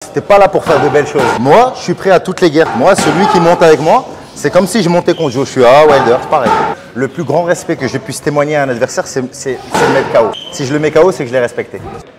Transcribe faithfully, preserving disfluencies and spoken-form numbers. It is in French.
t'es pas là pour faire de belles choses. Moi, je suis prêt à toutes les guerres. Moi, celui qui monte avec moi, c'est comme si je montais contre Joshua, Wilder, c'est pareil. Le plus grand respect que je puisse témoigner à un adversaire, c'est de le mettre K O. Si je le mets K O, c'est que je l'ai respecté.